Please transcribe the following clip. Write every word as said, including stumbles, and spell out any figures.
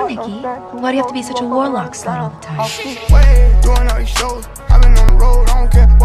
on, Nikki. Why do you have to be such a warlock slut all the time? Doing all these shows, I've been on the road, I don't care.